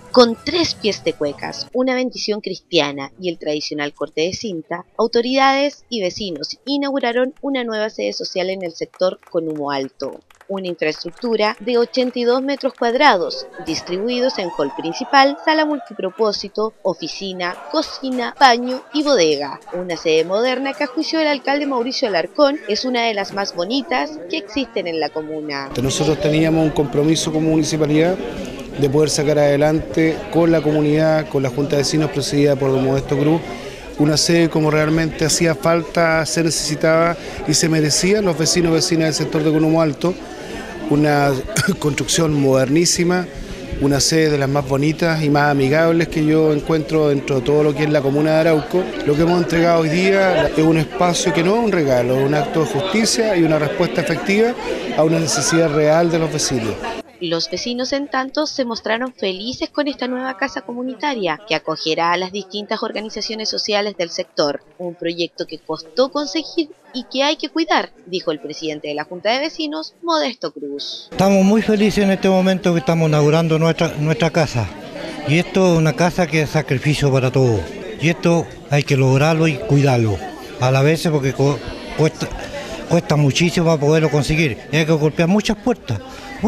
Con 3 pies de cuecas, una bendición cristiana y el tradicional corte de cinta, autoridades y vecinos inauguraron una nueva sede social en el sector Conumo Alto. Una infraestructura de 82 metros cuadrados, distribuidos en hall principal, sala multipropósito, oficina, cocina, baño y bodega. Una sede moderna que a juicio del alcalde Mauricio Alarcón es una de las más bonitas que existen en la comuna. Nosotros teníamos un compromiso como municipalidad de poder sacar adelante con la comunidad, con la Junta de Vecinos presidida por don Modesto Cruz, una sede como realmente hacía falta, se necesitaba y se merecía los vecinos y vecinas del sector de Conumo Alto, una construcción modernísima, una sede de las más bonitas y más amigables que yo encuentro dentro de todo lo que es la comuna de Arauco. Lo que hemos entregado hoy día es un espacio que no es un regalo, es un acto de justicia y una respuesta efectiva a una necesidad real de los vecinos. Los vecinos, en tanto, se mostraron felices con esta nueva casa comunitaria que acogerá a las distintas organizaciones sociales del sector, un proyecto que costó conseguir y que hay que cuidar, dijo el presidente de la Junta de Vecinos, Modesto Cruz. Estamos muy felices en este momento que estamos inaugurando nuestra casa, y esto es una casa que es sacrificio para todos, y esto hay que lograrlo y cuidarlo, a la vez porque cuesta muchísimo para poderlo conseguir, y hay que golpear muchas puertas.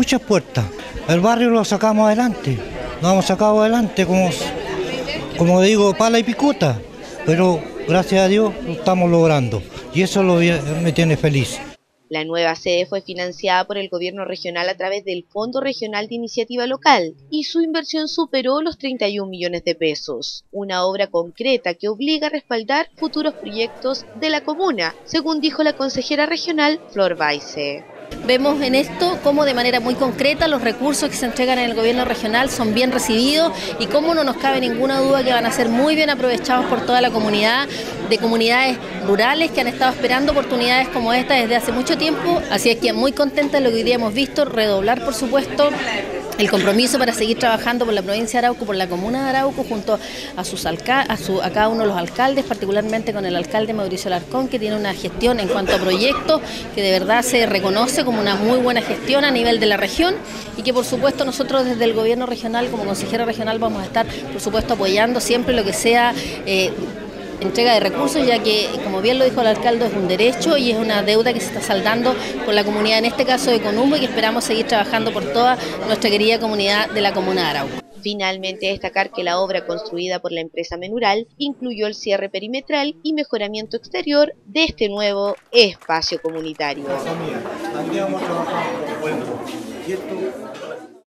El barrio lo sacamos adelante, lo hemos sacado adelante como digo, pala y picota, pero gracias a Dios lo estamos logrando y eso me tiene feliz. La nueva sede fue financiada por el gobierno regional a través del Fondo Regional de Iniciativa Local y su inversión superó los 31 millones de pesos, una obra concreta que obliga a respaldar futuros proyectos de la comuna, según dijo la consejera regional Flor Baise. Vemos en esto cómo de manera muy concreta los recursos que se entregan en el gobierno regional son bien recibidos y cómo no nos cabe ninguna duda que van a ser muy bien aprovechados por toda la comunidad, de comunidades rurales que han estado esperando oportunidades como esta desde hace mucho tiempo. Así es que muy contenta de lo que hoy día hemos visto, redoblar por supuesto el compromiso para seguir trabajando por la provincia de Arauco, por la comuna de Arauco, junto a cada uno de los alcaldes, particularmente con el alcalde Mauricio Alarcón, que tiene una gestión en cuanto a proyectos que de verdad se reconoce como una muy buena gestión a nivel de la región y que por supuesto nosotros desde el gobierno regional, como consejera regional, vamos a estar por supuesto apoyando siempre lo que sea entrega de recursos, ya que, como bien lo dijo el alcalde, es un derecho y es una deuda que se está saldando con la comunidad, en este caso de Conumo, y que esperamos seguir trabajando por toda nuestra querida comunidad de la comuna de Arauco. Finalmente, destacar que la obra construida por la empresa Menural incluyó el cierre perimetral y mejoramiento exterior de este nuevo espacio comunitario.